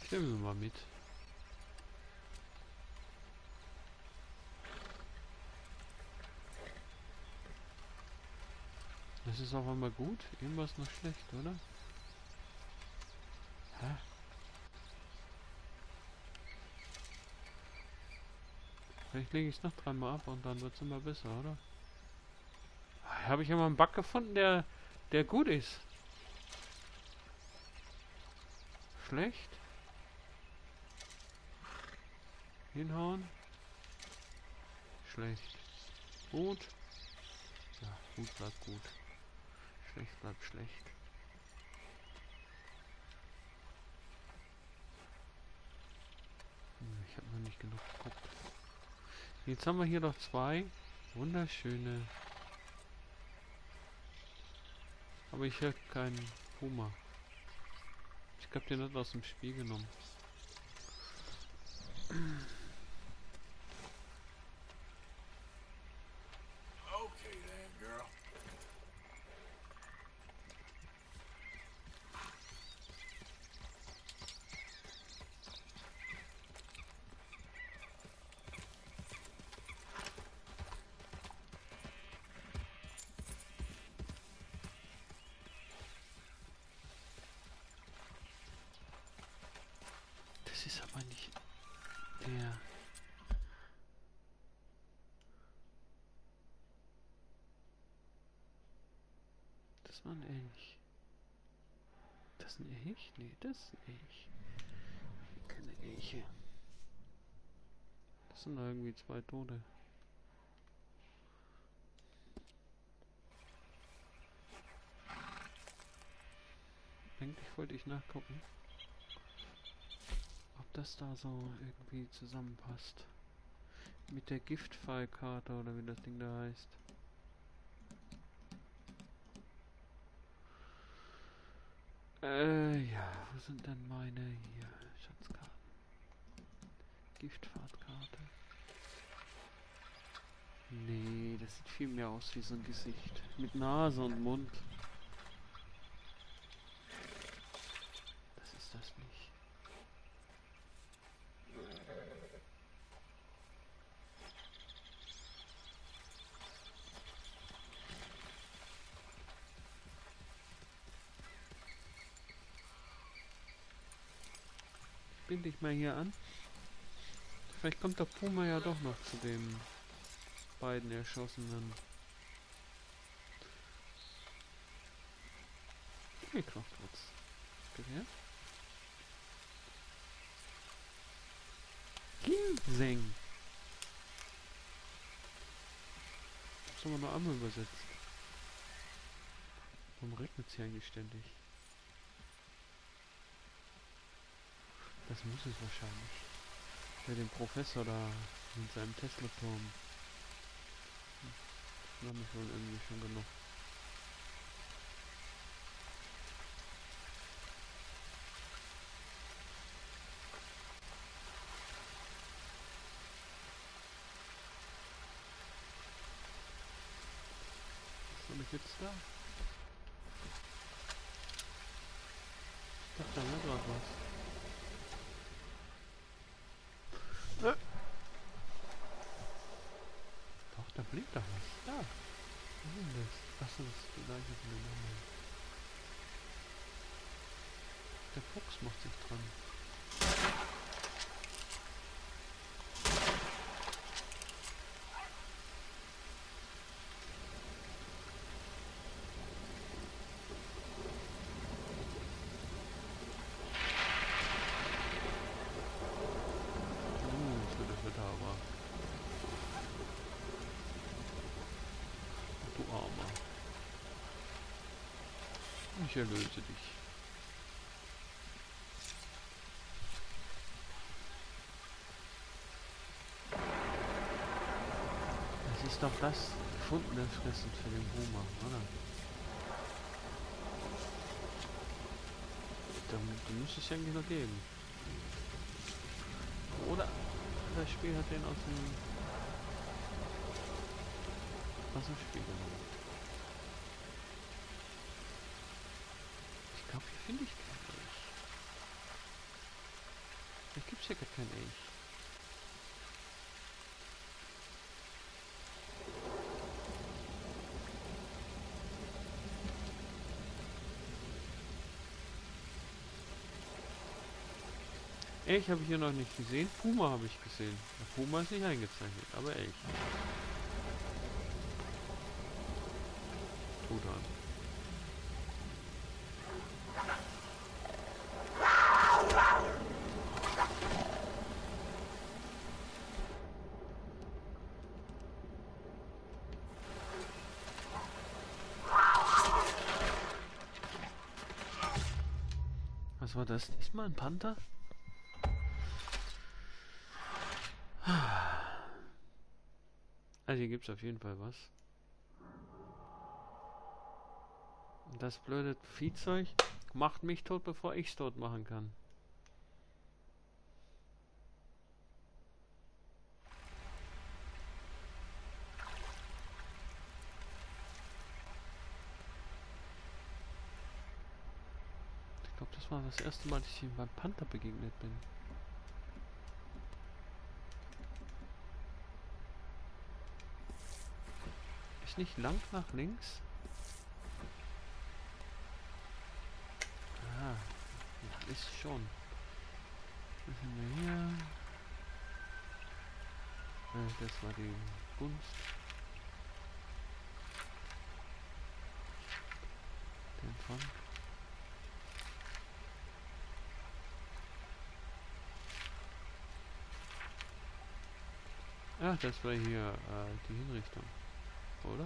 Ich nehme ihn mal mit. Das ist auf einmal gut. Irgendwas noch schlecht, oder? Hä? Vielleicht lege ich es noch dreimal ab und dann wird es immer besser, oder? Habe ich immer einen Bug gefunden, der gut ist. Schlecht. Hinhauen. Schlecht. Gut. Ja, gut bleibt gut. Schlecht bleibt schlecht. Ich habe noch nicht genug geguckt. Jetzt haben wir hier noch zwei wunderschöne. Aber ich habe keinen Puma. Ich habe den nicht aus dem Spiel genommen. Okay then, girl. Das ist aber nicht der. Das war ein Elch. Das ist ein Elch? Nee, das ist ein Elch. Keine Elche. Das sind irgendwie zwei Tote. Eigentlich wollte ich nachgucken, ob das da so irgendwie zusammenpasst. Mit der Giftpfeilkarte oder wie das Ding da heißt. Ja, wo sind denn meine hier Schatzkarten? Giftfahrtkarte. Nee, das sieht viel mehr aus wie so ein Gesicht. Mit Nase und Mund. Das ist das nicht. Binde ich mal hier an. Vielleicht kommt der Puma ja doch noch zu den beiden Erschossenen. Ich mach kurz. Gehört? Ginseng. Das haben wir noch einmal übersetzt. Warum regnet es hier eigentlich ständig? Das muss es wahrscheinlich. Für den Professor da in seinem Tesla-Turm. Das habe ich wohl irgendwie schon genug. Was soll ich jetzt da? Ich dachte, da wäre gerade was. Doch, da blinkt doch was. Da. Was ist denn das? Achso, das ist die gleiche von den anderen. Der Fuchs macht sich dran. Das wird aber. Du Armer. Ich erlöse dich. Das ist doch das gefundene Fressen für den Puma, oder? Da müsste es ja eigentlich noch geben. Oder das Spiel hat den aus dem Spiel genommen. Ich glaube, hier finde ich keinen Elch. Vielleicht gibt's hier gar kein Elch. Elch habe ich hier noch nicht gesehen. Puma habe ich gesehen. Der Puma ist nicht eingezeichnet, aber Elch. Truthahn. Was war das diesmal? Ein Panther? Also hier gibt es auf jeden Fall was. Und das blöde Viehzeug macht mich tot, bevor ich es tot machen kann. Ich glaube, das war das erste Mal, dass ich ihm beim Panther begegnet bin. Ist nicht lang nach links? Ah, ja, ist schon. Was sind wir hier? Das war die Gunst. Den Fang. Ah, das war hier die Hinrichtung, oder?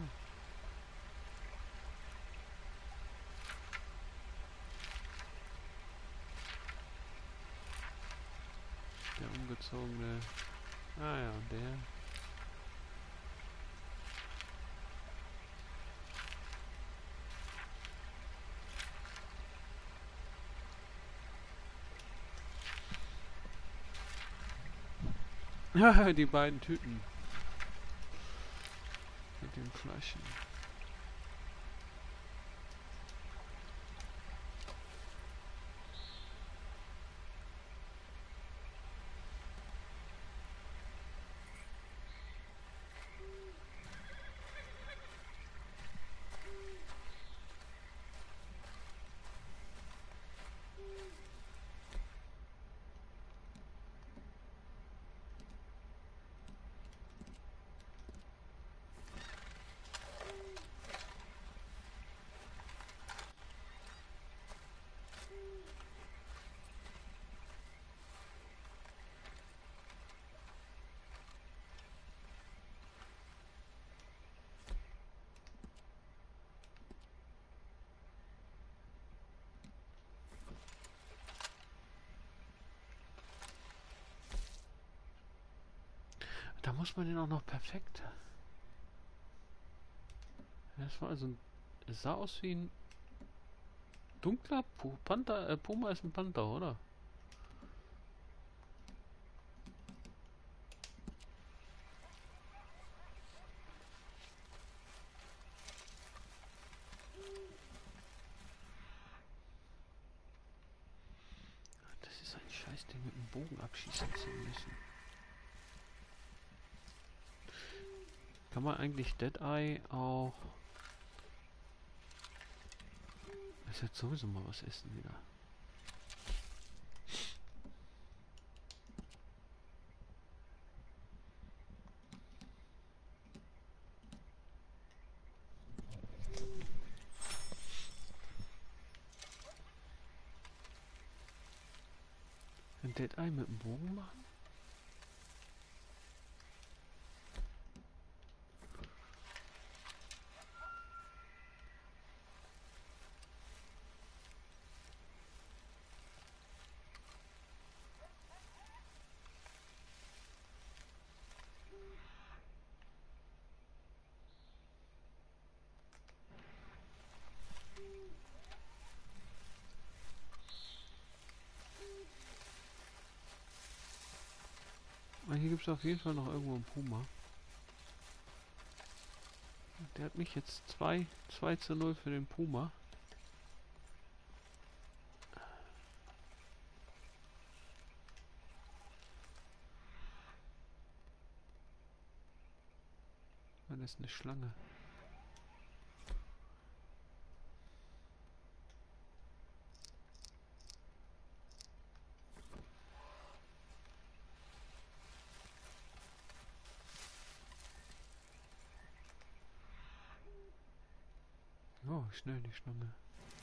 Der umgezogene. Ah ja, und der. Ja, die beiden Tüten. Mit den Flaschen. Da muss man den auch noch perfekt. Das war also es sah aus wie ein dunkler Panther. Puma ist ein Panther, oder? Das ist ein Scheißding mit dem Bogen abschießen zu müssen. Kann man eigentlich Deadeye auch... Ich werde sowieso mal was essen wieder. Ein Deadeye mit dem Bogen machen? Hier gibt es auf jeden Fall noch irgendwo einen Puma. Der hat mich jetzt 2:0 für den Puma. ist eine Schlange. Oh, schnell die Schlange.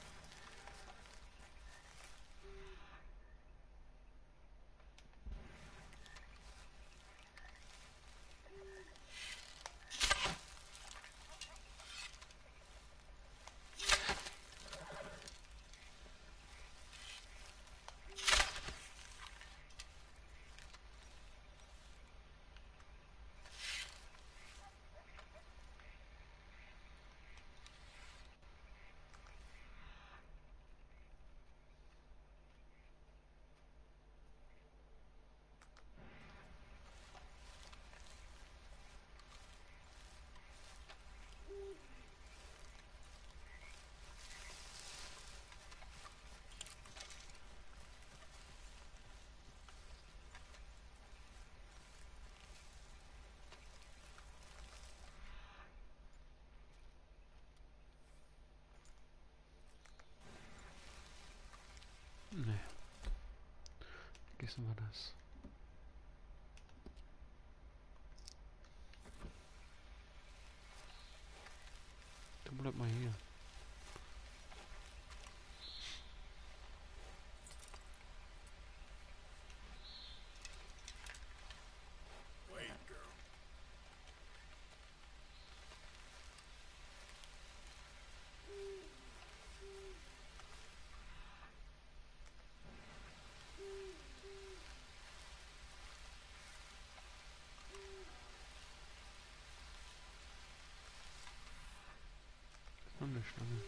Nee. Vergessen wir das. Du bleib mal hier. Wait, girl. Noch eine Schlange.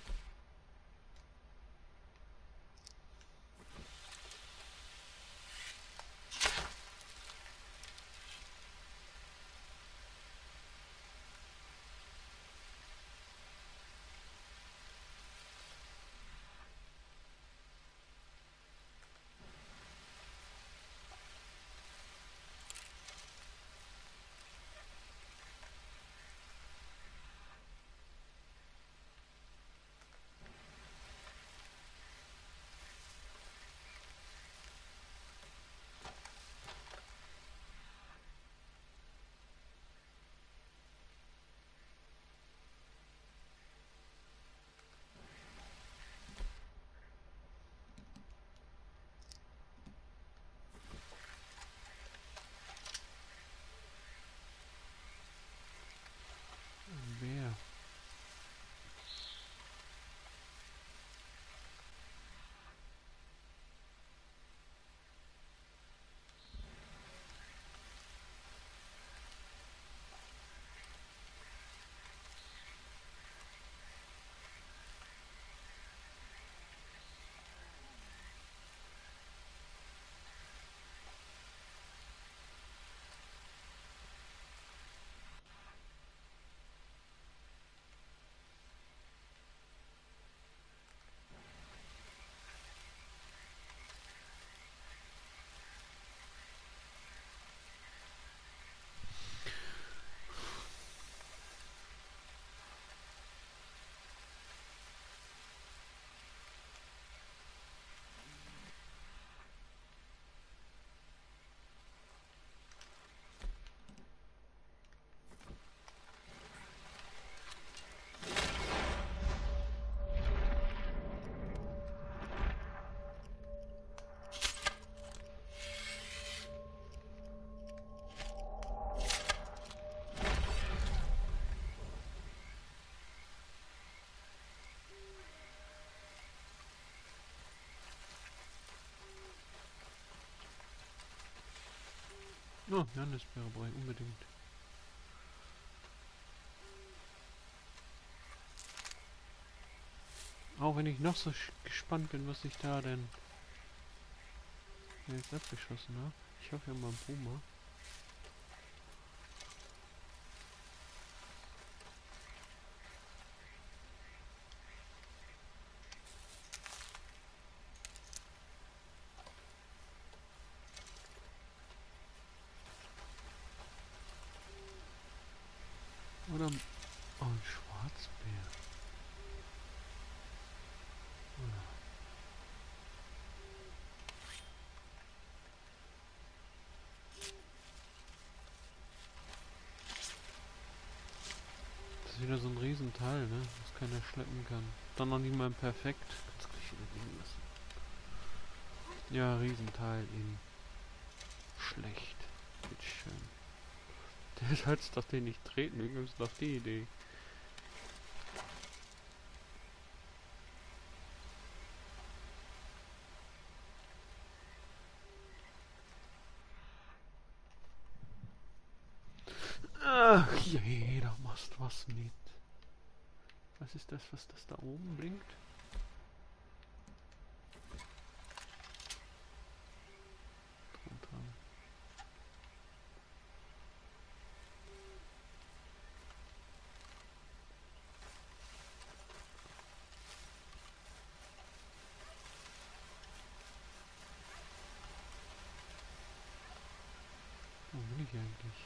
Wer? Oh, Johannisbeere brauche ich unbedingt. Auch wenn ich noch so gespannt bin, was ich da denn jetzt abgeschossen habe. Ich hoffe ja mal Puma. wieder so ein Riesenteil, ne? Das keiner schleppen kann. Dann noch nicht mal perfekt. Kannst gleich wieder liegen lassen. Ja, Riesenteil in schlecht. Bitteschön. Der sollst doch den nicht treten, wie kommst du auf die Idee? Ach, jeder macht was mit. Was ist das, was das da oben blinkt? Drunter. Wo bin ich eigentlich?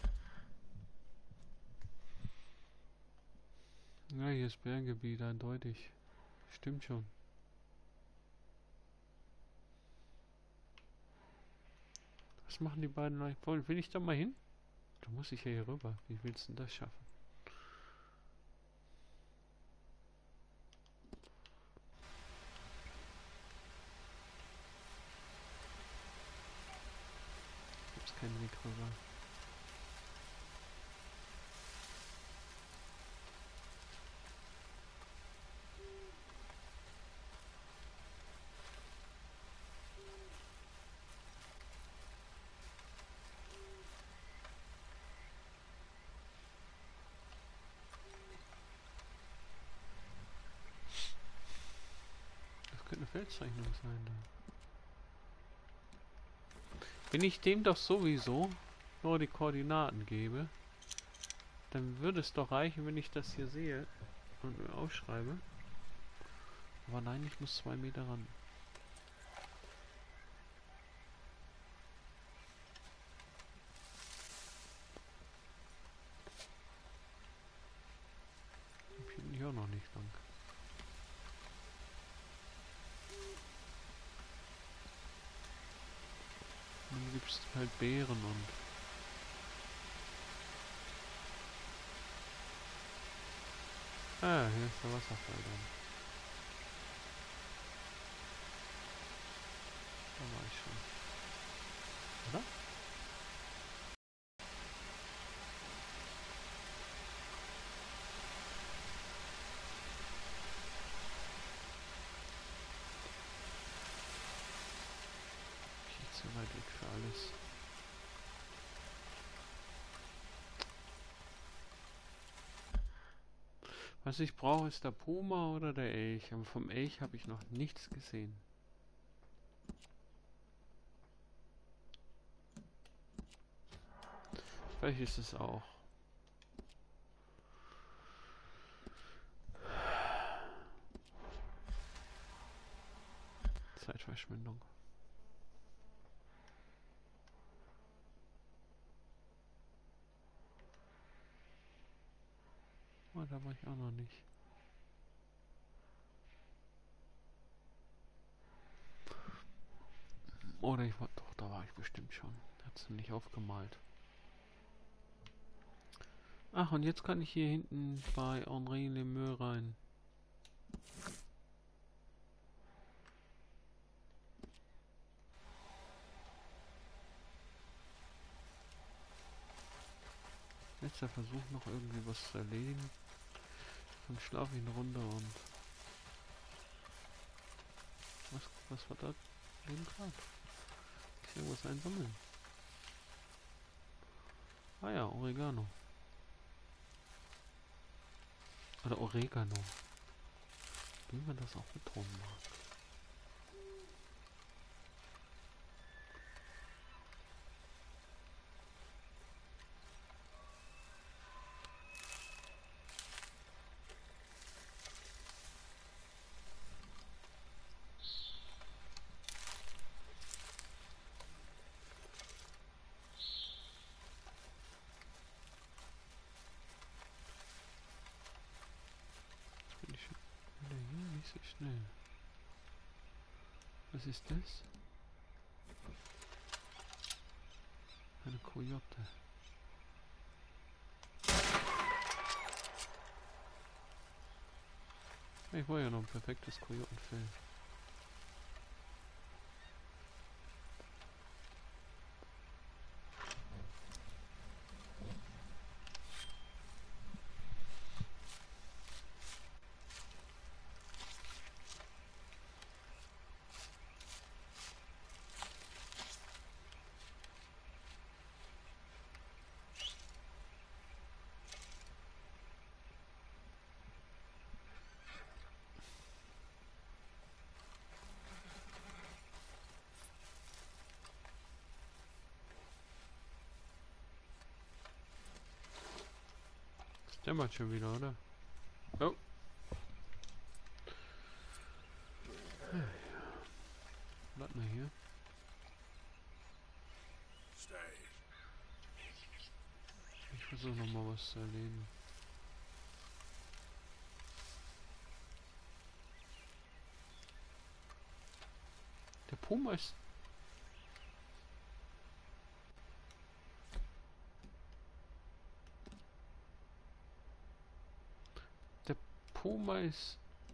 Ja, hier ist Berggebiet, eindeutig. Stimmt schon. Was machen die beiden eigentlich? Will ich da mal hin? Da muss ich ja hier rüber. Wie willst du denn das schaffen? Gibt's keinen Weg rüber. Das könnte eine Feldzeichnung sein da. Wenn ich dem doch sowieso nur die Koordinaten gebe, dann würde es doch reichen, wenn ich das hier sehe und mir aufschreibe. Aber nein, ich muss 2 Meter ran. Hier bin ich auch noch nicht lang. Dann gibt es halt Beeren und... Ah, hier ist der Wasserfall dann. Da war ich schon. Oder? Viel zu weit weg für alles. Was ich brauche, ist der Puma oder der Elch. Aber vom Elch habe ich noch nichts gesehen. Vielleicht ist es auch. Zeitverschwendung. Oh, da war ich auch noch nicht. Oder ich war... Doch, da war ich bestimmt schon. Hat sie nicht aufgemalt. Ach, und jetzt kann ich hier hinten bei Henri Lemieux rein. Letzter Versuch noch irgendwie was zu erledigen. Dann schlafe ich eine Runde und... Was war da? Eben gerade. Ich irgendwas einsammeln. Ah ja, Oregano. Oder Oregano. Wie man das auch betonen mag. Bin ich schon wieder hier? Nicht so schnell. Was ist das? Eine Kojote. Ich wollte ja noch ein perfektes Kojotenfell. Das dämmert schon wieder, oder? Oh. Warte mal hier. Stay. Ich versuche nochmal was zu erledigen. Der Puma ist... Der Puma ist...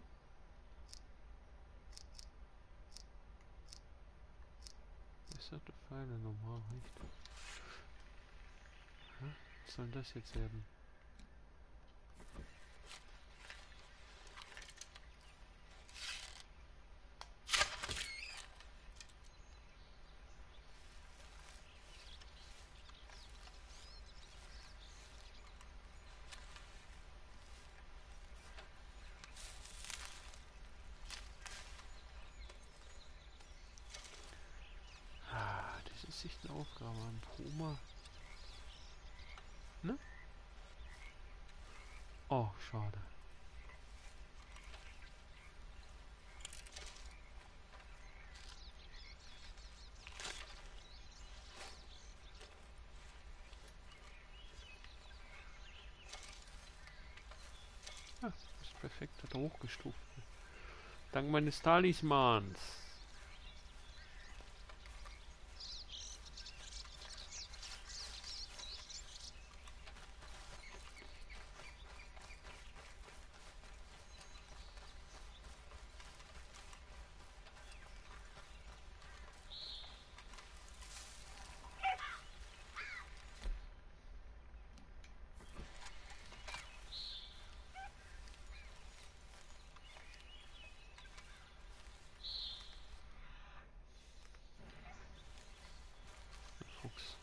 Ist das der Pfeile normal, richtig? Hä? Was soll das jetzt werden? Ah, das ist echt eine Aufgabe. Ein Puma. Ne? Oh, schade. Ja, ist perfekt, hat er hochgestuft. Dank meines Talismans. Fuchs.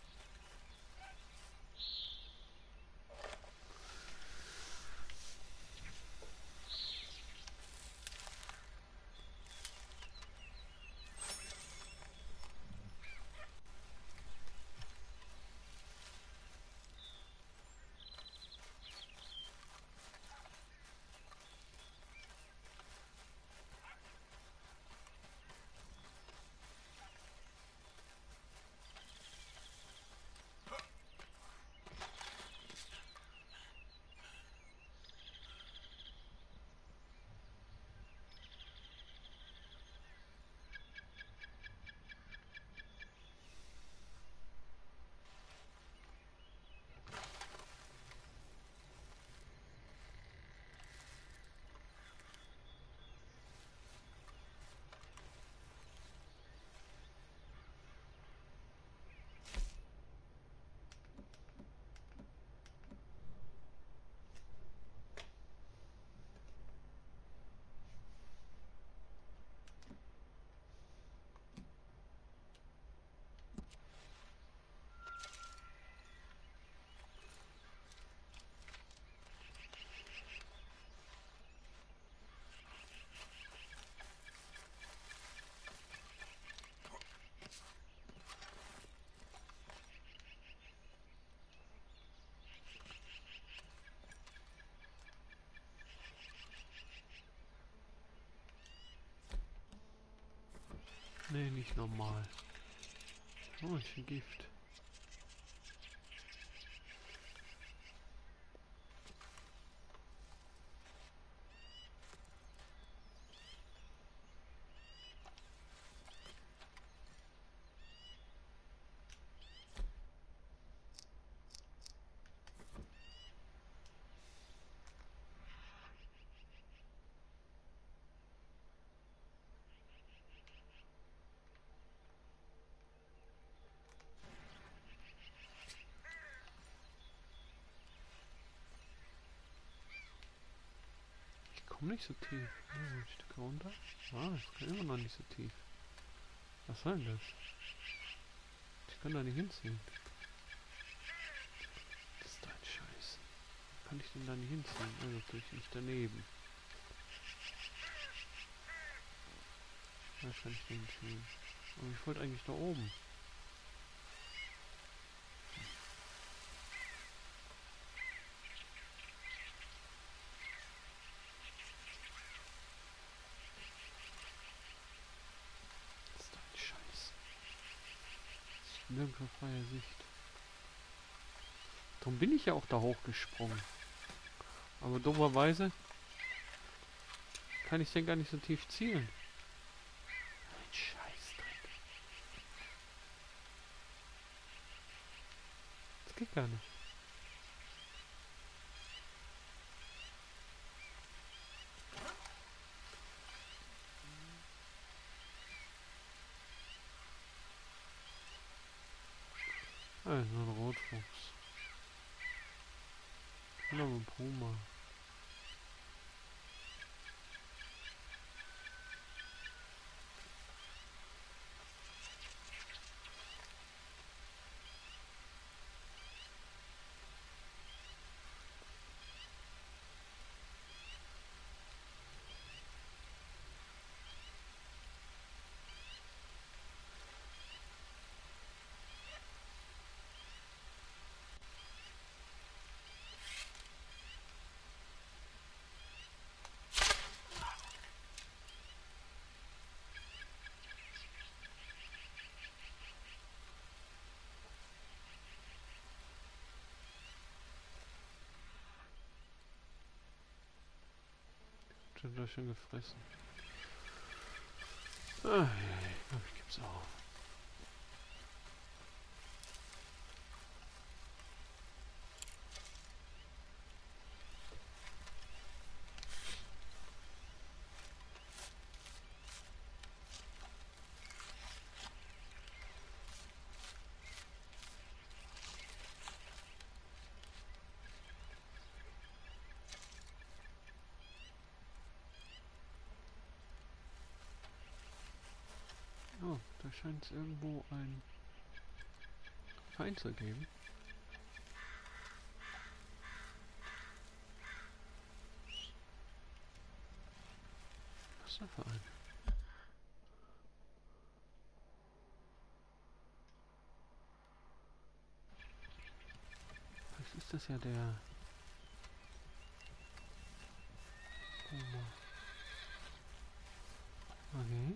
Nee, nicht normal. Oh, ich bin Gift. Warum nicht so tief? Oh, ein Stück runter. Ah, das kann immer noch nicht so tief. Was soll denn das? Ich kann da nicht hinziehen. Das ist ein Scheiß. Wie kann ich denn da nicht hinziehen? Also durch nicht daneben. Was kann ich denn hinziehen? Aber ich wollte eigentlich da oben. Das ist ein Scheiß. Nirgendwo freie Sicht. Darum bin ich ja auch da hochgesprungen. Aber dummerweise kann ich den gar nicht so tief zielen. Ein Scheißdreck. Das geht gar nicht. Also ein Rotfuchs. Oder ein Puma. Schon da schon gefressen. Ah, ja, gibt's auch. Oh, da scheint es irgendwo ein Feind zu geben. Was ist da für ein? Vielleicht ist das ja der Puma. Okay.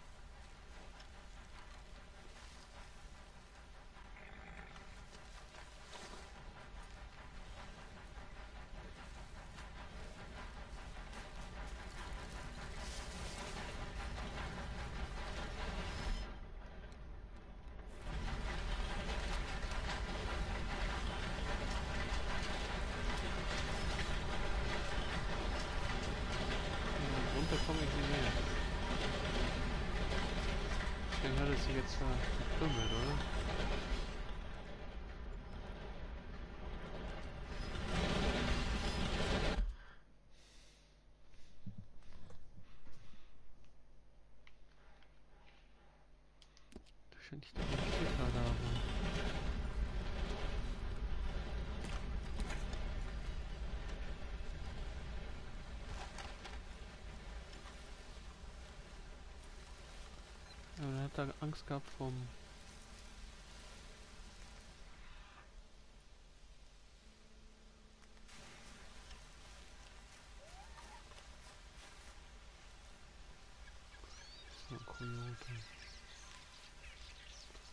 Da komme ich nicht mehr. Ich denke, hat es sich jetzt verkrümmelt, oder? Da scheint ich da einen Kicker da haben. Ja, er hat da Angst gehabt vom